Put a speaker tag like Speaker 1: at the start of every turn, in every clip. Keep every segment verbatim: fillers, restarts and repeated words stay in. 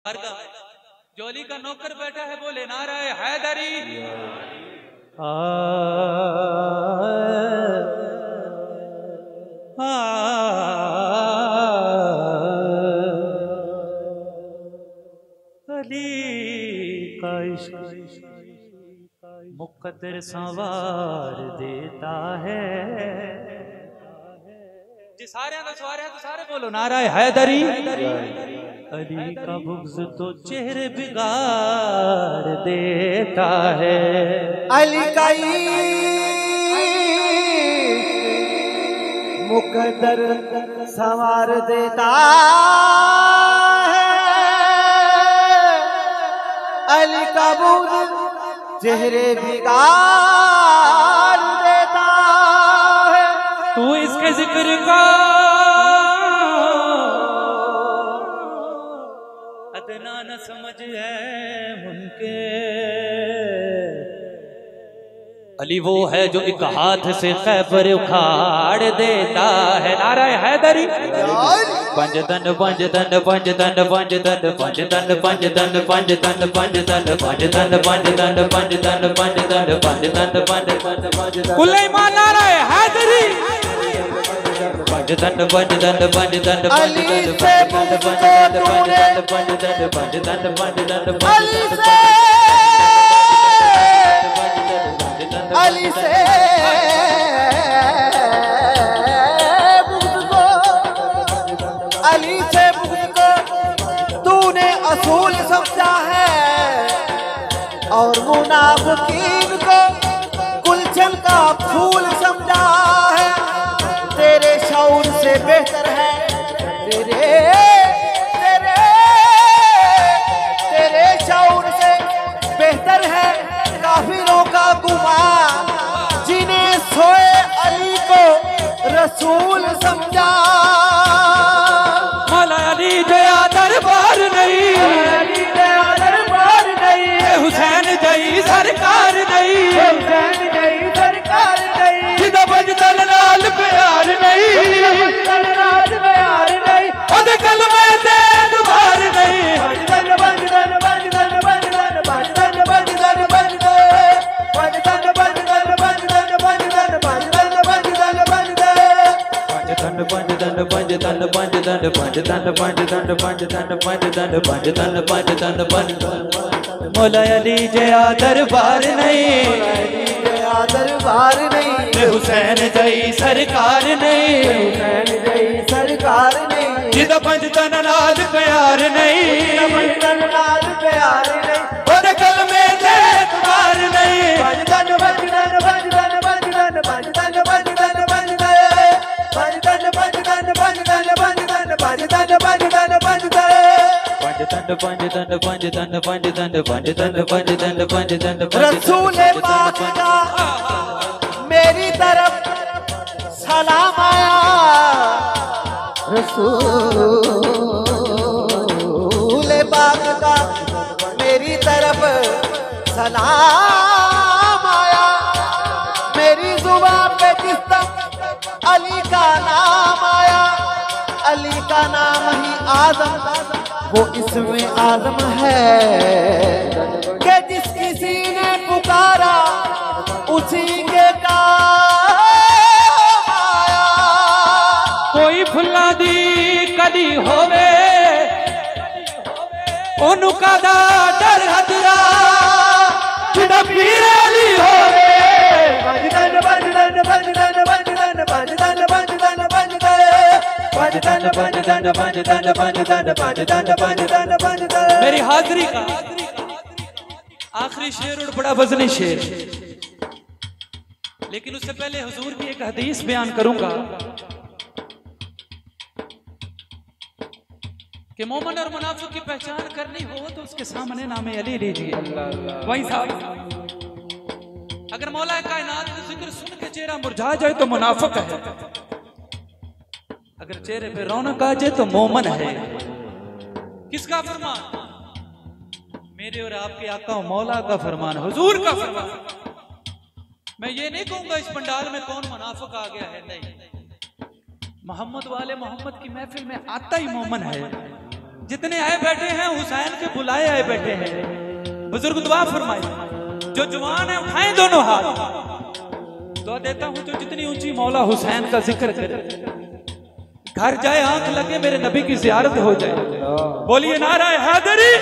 Speaker 1: जो अली का नौकर बैठा है बोले नाराए हैदरी। आ, आ, अली का इश्क मुकद्दर संवार देता है। जी सारे हैं तो सारे हैं तो सारे बोलो नाराए हैदरी। अली का बुग़्ज़ तो चेहरे बिगाड़ देता है।
Speaker 2: अली का मुकद्दर संवार देता है। अली का बुग़्ज़ चेहरे बिगाड़ देता है।
Speaker 1: तू इसके जिक्र का अदना न समझ है मुनके। अली वो है जो एक हाथ से खैबर उखाड़ देता है। नाराए हैदरी। पंजतन पंजतन पंजतन पंजतन पंजतन पंजतन पंजतन पंजतन पंजतन पंजतन पंजतन पंजतन पंजतन पंजतन कुल ईमान नाराए हैदरी। पंजतन पंजतन पंजतन
Speaker 2: अली से पंजतन
Speaker 1: पंजतन पंजतन पंजतन
Speaker 2: अली से अली से बुग़्ज़ को अली से बुग़्ज़ को तूने असूल समझा है और मुनाफ़िकीन को गुलशन का फूल समझा है। तेरे शऊर से बेहतर है तेरे तेरे तेरे शऊर से बेहतर है काफिरों का गुमान जिन्हें सोए अली को रसूल समझा।
Speaker 1: मौला अली दया दरबार नहीं,
Speaker 2: अली दया दरबार नहीं,
Speaker 1: हुसैन जई सरकार नहीं,
Speaker 2: हुसैन जई सरकार नहीं,
Speaker 1: जिदा बजदल लाल प्यार नहीं,
Speaker 2: बजदल लाल प्यार नहीं,
Speaker 1: ओदे कलमे ते दुबार नहीं।
Speaker 2: बजदल बजदल बजदल बजदल बजदल बजदल बजदल बजदल बजदल बजदल बजदल बजदल बजदल बजदल
Speaker 1: पंजतन पंजतन पंजतन पंजतन पंजतन पंजतन पंजतन पंजतन पंजतन पंजतन मौला अली जया दरबार नहीं,
Speaker 2: जया दरबार नहीं,
Speaker 1: हुसैन जई सरकार नहीं,
Speaker 2: हुसैन जई सरकार नहीं,
Speaker 1: जिदा पंजतन लाल प्यार नहीं,
Speaker 2: पंजतन लाल प्यार नहीं,
Speaker 1: ओदे कलमे ते दुबार नहीं।
Speaker 2: बजदन बजदन बजदन बजदन बजदन बजदन बजदन बजदन बजदन बजदन बजदन बजदन बजदन बजदन
Speaker 1: पंजतन पंजतन पंजतन पंजतन पंजतन पंजतन पंजतन
Speaker 2: रसूल पाक का मेरी तरफ सलाम आया। रसूल पाक का मेरी तरफ सलाम आया। मेरी जुबान पे जिस तक अली का नाम आया, अली का नाम ही आज़म वो इसमें आज़म है कि जिस किसी ने पुकारा उसी के काम आया।
Speaker 1: कोई फुल्ला दी कदी होवे ओनु कादा डर हदरा जिदा पीर अली होवे।
Speaker 2: बजदन बजदन बजदन बजदन बजदन बजदन बजदन बजदन बजदन बजदन बजदन बजदन बजदन बजदन।
Speaker 1: मेरी हाजिरी का आखिरी शेर और बड़ा वजनी शेर, लेकिन उससे पहले हुजूर की एक हदीस बयान करूंगा कि मोमिन और मुनाफिक की पहचान करनी हो तो उसके सामने नामे अली लीजिए। वही साहब अगर मौला कायनात का जिक्र सुन के चेहरा मुरझा जाए तो मुनाफिक है, अगर चेहरे पे रौनक आ जाए तो मोमन है। किसका फरमान? मेरे और आपके आका मौला का फरमान, हुजूर का फरमान। मैं ये नहीं कहूंगा इस पंडाल में कौन मुनाफिक आ गया है, नहीं। मोहम्मद वाले मोहम्मद की महफिल में आता ही मोमन है। जितने आए बैठे हैं हुसैन के बुलाए आए बैठे हैं। बुजुर्ग दुआ फरमाए, जो जवान है उठाएं दोनों हाथ। दुआ देता हूं जो जितनी ऊंची मौला हुसैन का जिक्र करे, घर जाए आंख लगे मेरे नबी की जियारत हो जाए। बोलिए नारा हैदरी।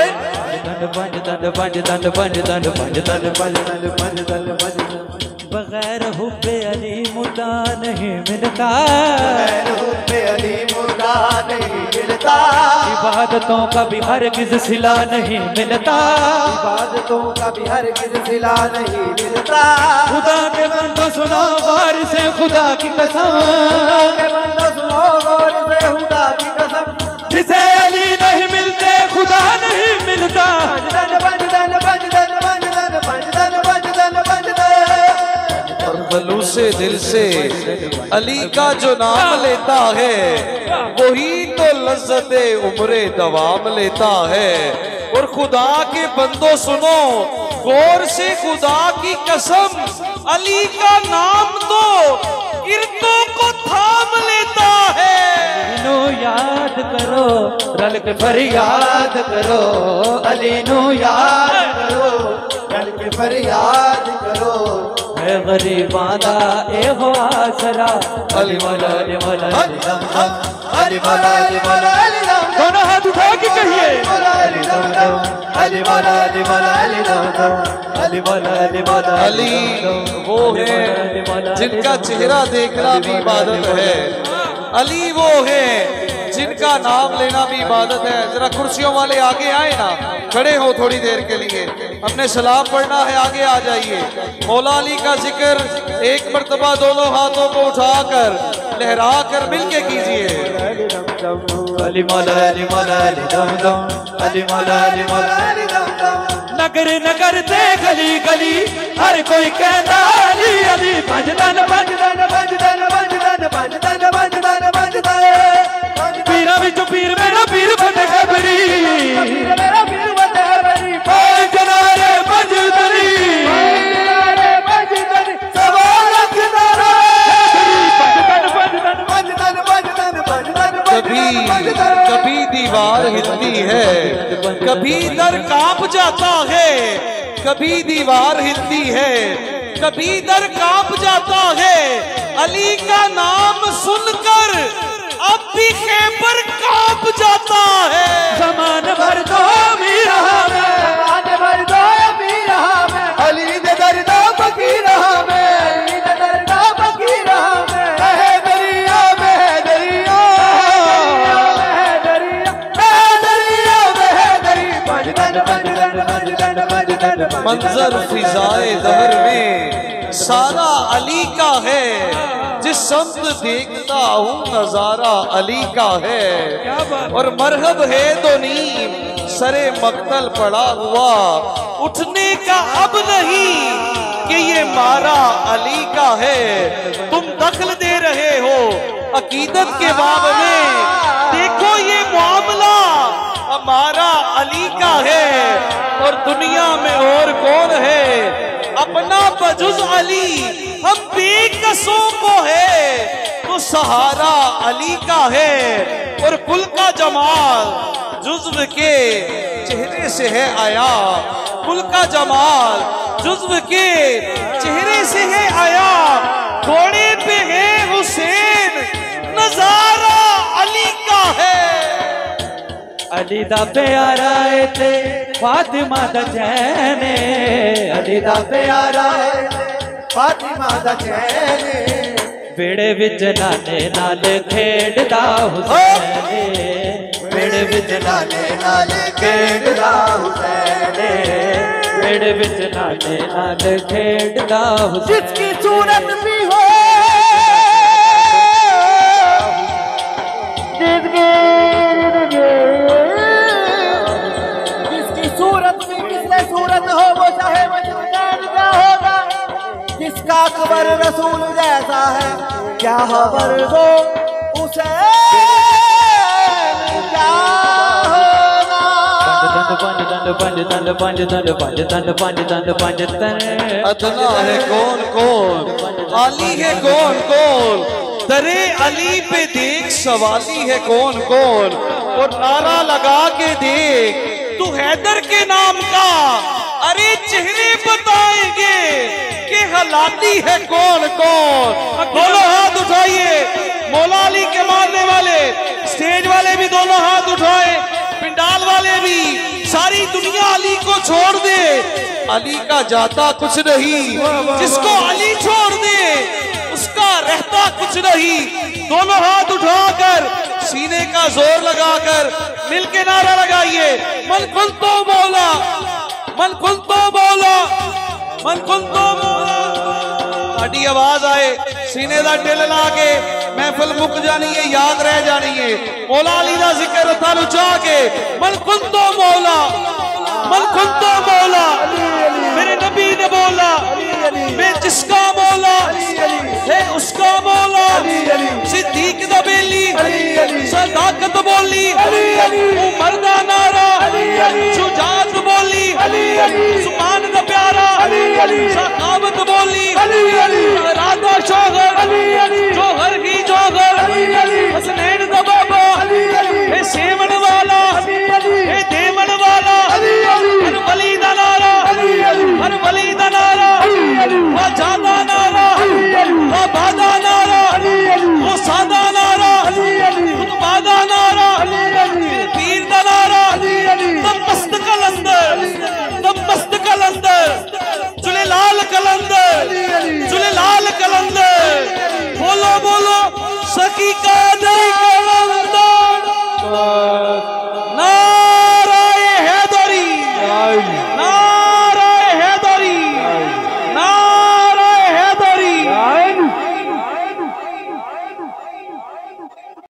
Speaker 1: बगैर हुब्बे अली मुर्दा नहीं मिलता,
Speaker 2: बगैर हुब्बे अली मुर्दा नहीं मिलता।
Speaker 1: इबादतों का भी हरगिज़ सिला नहीं मिलता,
Speaker 2: इबादतों का भी हरगिज़ सिला नहीं मिलता।
Speaker 1: खुदा के बंदो सुनो गौर से खुदा की कसम,
Speaker 2: खुदा के बंदो सुनो गौर से खुदा की कसम।
Speaker 1: जिसे अली नहीं मिलते खुदा नहीं मिलता।
Speaker 2: बंजदन बंजदन बंजदन बंजदन बंजदन बंजदन बंजदन।
Speaker 3: और खलूसे दिल से अली का जो नाम लेता है वही तो लज्जते उम्रे दवाम लेता है। और खुदा के बंदो सुनो गौर से खुदा की कसम, अली का नाम तो इर्दों को थाम लेता है।
Speaker 1: नो याद करो रल के फरियाद करो, अली नो याद
Speaker 2: करो रल के फरियाद करो।
Speaker 1: है गरीबादा ए हो आसरा, अली मौला अली मौला अली दम दम,
Speaker 2: अली मौला अली मौला अली दम दम।
Speaker 1: दोनों हाथ उठा के कहिए
Speaker 2: अली मौला अली दम दम, अली मौला अली मौला अली दम दम, अली मौला अली मौला।
Speaker 3: अली वो है जिनका चेहरा देखना भी इबादत है, अली वो है जिनका नाम लेना भी इबादत है। जरा कुर्सियों वाले आगे आए ना, खड़े हो थोड़ी देर के लिए, हमने सलाम पढ़ना है, आगे आ जाइए। मौला अली का जिक्र एक मर्तबा दोनों हाथों को उठाकर लहरा कर मिल के कीजिए।
Speaker 1: अली मौला अली मौला अली दम दम, अली मौला अली मौला अली दम दम। नगर नगर ते गली गली हर कोई कहता अली अली। भजदन भजदन भजदन भजदन भजदन भजदन भजदन। पीरा विच पीर मेरा पीर फतेह खबरी, मेरा पीर फतेह खबरी। पाल जनारे भजदनी, जनारे भजदनी सवालत नारा। भजदन भजदन भजदन भजदन भजदन।
Speaker 3: कभी कभी दीवार हिलती है, कभी दर कांप जाता है। कभी दीवार हिलती है, कभी दर कांप जाता है। अली का नाम सुनकर अब भी खैबर कांप जाता है।
Speaker 1: जमान भर दो मीरा में,
Speaker 2: जमान भर दो मीरा में। अली दे दरदा फकीरा में, अली दे दरदा फकीरा में। है दरिया में है दरिया, है दरिया है दरिया में है दरिया। भजदन भजदन भजदन भजदन।
Speaker 3: मंजर फिजाए दहर में सारा अली का है, जिस समत देखता हूँ नजारा अली का है। और मरहब है दो नीम सरे मक्तल पड़ा हुआ, उठने का अब नहीं कि ये मारा अली का है। तुम दखल दे रहे हो अकीदत के बाब में, देखो ये मामला हमारा अली का है। और दुनिया में और कौन है अपना बजुज अली, हम बेकसों को है तो सहारा अली का है। और कुल का जमाल जुज्व के चेहरे से है आया, कुल का जमाल जुज्व के चेहरे से है आया। घोड़े पे है हुसैन नजारा अली का है।
Speaker 1: अली दा प्यारा है ते फातिमा दा चैन, अली दा प्यारा है
Speaker 2: फातिमा दा चैन।
Speaker 1: बेड़े विच नाने नाल खेड़दा हुसैन, बेड़े विच नाने नाल खेड़दा हुसैन, बेड़े विच नाने नाल खेड़दा हुसैन।
Speaker 2: जिसकी सूरत भी हो, जिसकी सूरत भी किसने सूरत हो वो चाहे मजनून का होगा। जिसका खबर रसूल जैसा है क्या खबर दो उसे क्या होगा।
Speaker 1: पंज दंड पंज दंड पंज दंड पंज दंड पंज दंड पंज दंड।
Speaker 3: अदना है कौन कौन, अली है कौन कौन, दरे अली पे देख सवाली है कौन कौन। और नारा लगा के देख तू हैदर के नाम का, अरे चेहरे बताएंगे कि हलाती है कौन कौन। दोनों हाथ उठाइए, मौला अली के मानने वाले, स्टेज वाले भी दोनों हाथ उठाए, पिंडाल वाले भी, सारी दुनिया अली को छोड़ दे, अली का जाता कुछ नहीं, जिसको अली छोड़ दे उसका रहता कुछ नहीं। दोनों हाथ उठाकर सीने का जोर लगाकर मिलके नारा लगाइए, मन कुल तो मौला, मन कुल तो मौला, मन कुल तो मौला। साड़ी आवाज आए, सीने का ढिल ला के महफिल मुक जानी है, याद रह जानी है। मौला अली का जिक्र थानू चाह के, मन कुल तो मौला, मन कुल तो मौला, मेरे नबी ने बोला मैं जिसका मौला है उसका मौला। सिद्दीक दा बेली सदाकत बोली, उमर दा नारा शुजाअत बोली, सुभान दा प्यारा सखावत बोली, राधा शौहर जौहर की जौहर, हसनैन दा बाबा है सेवन वाला है देवन वाला। हर वली दा नारा, हर वली दा नारा, वजादा नारा, वबादा नारा, वो सादा नारा, खुतबादा नारा, पीर दा नारा, तब मस्त कलंदर, तब मस्त कलंदर, जुले लाल कलंदर, जुले लाल कलंदर। बोलो बोलो सकी कादर